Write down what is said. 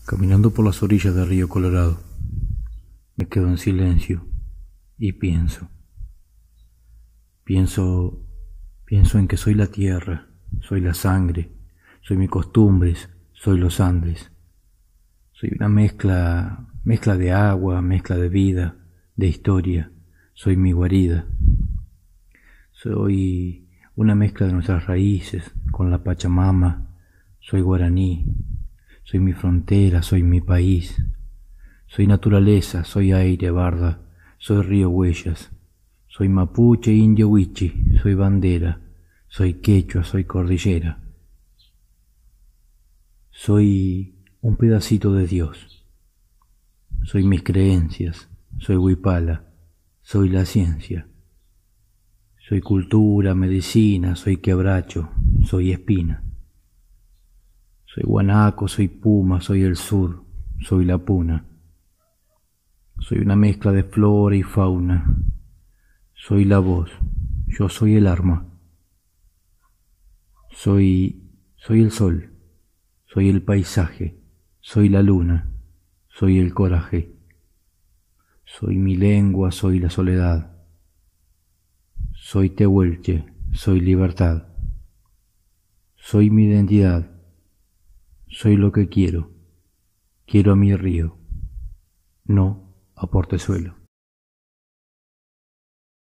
Caminando por las orillas del río Colorado, me quedo en silencio y pienso. Pienso en que soy la tierra, soy la sangre, soy mis costumbres, soy los Andes. Soy una mezcla de agua, mezcla de vida, de historia. Soy mi guarida. Soy una mezcla de nuestras raíces con la Pachamama. Soy guaraní. Soy mi frontera, soy mi país. Soy naturaleza, soy aire, barda. Soy río, huellas. Soy mapuche, indio, huichi. Soy bandera. Soy quechua, soy cordillera. Soy un pedacito de Dios. Soy mis creencias. Soy huipala. Soy la ciencia. Soy cultura, medicina. Soy quebracho. Soy espina. Soy guanaco, soy puma, soy el sur. Soy la puna. Soy una mezcla de flora y fauna. Soy la voz. Yo soy el arma. Soy el sol. Soy el paisaje. Soy la luna. Soy el coraje. Soy mi lengua, soy la soledad. Soy tehuelche, soy libertad. Soy mi identidad. Soy lo que quiero. Quiero a mi río, no a Portezuelo.